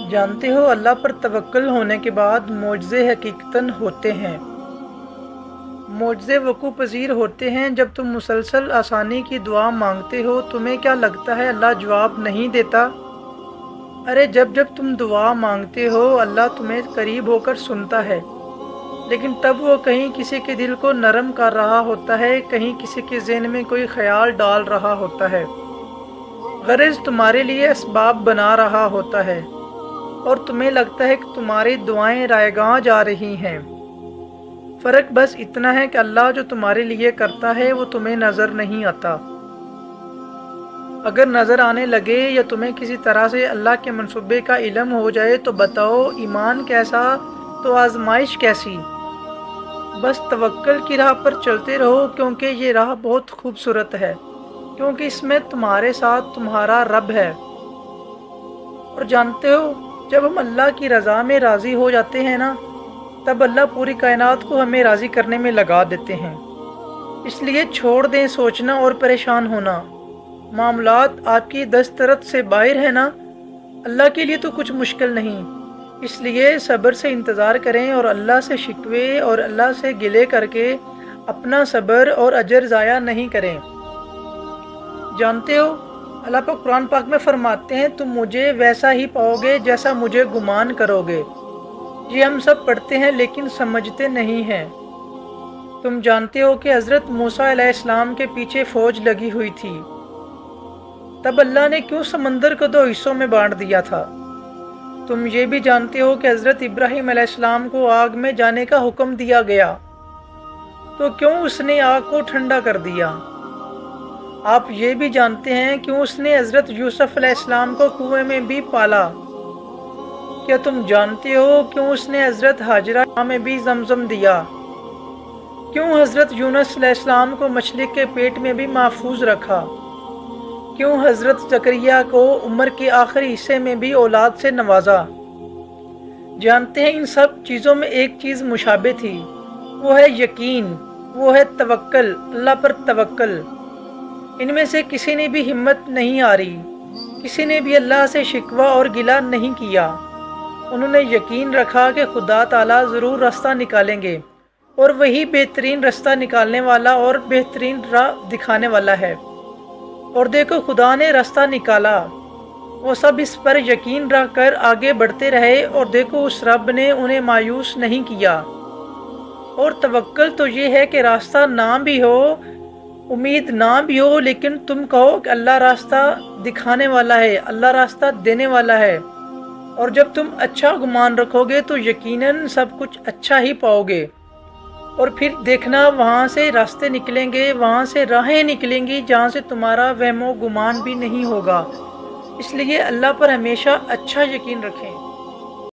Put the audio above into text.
جانتے ہو اللہ پر توکل ہونے کے بعد معجزے حقیقتاً ہوتے ہیں۔ معجزے وقوع پذیر ہوتے ہیں جب تم مسلسل آسانی کی دعا مانگتے ہو۔ تمہیں کیا لگتا ہے اللہ جواب نہیں دیتا؟ ارے جب تم دعا مانگتے ہو اللہ تمہیں قریب ہو کر سنتا ہے، لیکن تب وہ کہیں کسی کے دل کو نرم کر رہا ہوتا ہے، کہیں کسی کے ذہن میں کوئی خیال ڈال رہا ہوتا ہے، غرض تمہارے لیے اسباب بنا رہا ہوتا ہے، اور تمہیں لگتا ہے کہ تمہاری دعائیں رائیگاں جا رہی ہیں۔ فرق بس اتنا ہے کہ اللہ جو تمہارے لیے کرتا ہے وہ تمہیں نظر نہیں آتا۔ اگر نظر آنے لگے یا تمہیں کسی طرح سے اللہ کے منصوبے کا علم ہو جائے تو بتاؤ ایمان کیسا تو آزمائش کیسی۔ بس توکل کی راہ پر چلتے رہو، کیونکہ یہ راہ بہت خوبصورت ہے، کیونکہ اس میں تمہارے ساتھ تمہارا رب ہے۔ اور جانتے ہو جب ہم اللہ کی رضا میں راضی ہو جاتے ہیں نا، تب اللہ پوری کائنات کو ہمیں راضی کرنے میں لگا دیتے ہیں۔ اس لیے چھوڑ دیں سوچنا اور پریشان ہونا۔ معاملات آپ کی دسترس سے باہر ہے نا، اللہ کے لیے تو کچھ مشکل نہیں۔ اس لیے صبر سے انتظار کریں اور اللہ سے شکوے اور اللہ سے گلے کر کے اپنا صبر اور اجر ضائع نہیں کریں۔ جانتے ہو اللہ پاک قرآن پاک میں فرماتے ہیں تم مجھے ویسا ہی پاؤ گے جیسا مجھے گمان کرو گے۔ یہ ہم سب پڑھتے ہیں لیکن سمجھتے نہیں ہیں۔ تم جانتے ہو کہ حضرت موسیٰ علیہ السلام کے پیچھے فوج لگی ہوئی تھی، تب اللہ نے کیوں سمندر کو 2 حصوں میں بانٹ دیا تھا؟ تم یہ بھی جانتے ہو کہ حضرت ابراہیم علیہ السلام کو آگ میں جانے کا حکم دیا گیا، تو کیوں اس نے آگ کو ٹھنڈا کر دیا؟ آپ یہ بھی جانتے ہیں کیوں اس نے حضرت یوسف علیہ السلام کو کنویں میں بھی پالا؟ کیا تم جانتے ہو کیوں اس نے حضرت ہاجرہ میں بھی زمزم دیا؟ کیوں حضرت یونس علیہ السلام کو مچھلی کے پیٹ میں بھی محفوظ رکھا؟ کیوں حضرت زکریا کو عمر کے آخری حصے میں بھی اولاد سے نوازا؟ جانتے ہیں ان سب چیزوں میں ایک چیز مشابہ تھی، وہ ہے یقین، وہ ہے توکل، اللہ پر توکل۔ ان میں سے کسی نے بھی ہمت نہیں ہاری، کسی نے بھی اللہ سے شکوہ اور گلہ نہیں کیا۔ انہوں نے یقین رکھا کہ خدا تعالیٰ ضرور راستہ نکالیں گے، اور وہی بہترین راستہ نکالنے والا اور بہترین راہ دکھانے والا ہے۔ اور دیکھو خدا نے راستہ نکالا، وہ سب اس پر یقین رکھ کر آگے بڑھتے رہے، اور دیکھو اس رب نے انہیں مایوس نہیں کیا۔ اور توکل تو یہ ہے کہ راستہ نہ بھی ہو، امید نہ بھی ہو، لیکن تم کہو کہ اللہ راستہ دکھانے والا ہے، اللہ راستہ دینے والا ہے، اور جب تم اچھا گمان رکھو گے تو یقیناً سب کچھ اچھا ہی پاؤ گے۔ اور پھر دیکھنا وہاں سے راستے نکلیں گے، وہاں سے راہیں نکلیں گی جہاں سے تمہارا وہم و گمان بھی نہیں ہوگا۔ اس لیے اللہ پر ہمیشہ اچھا یقین رکھیں۔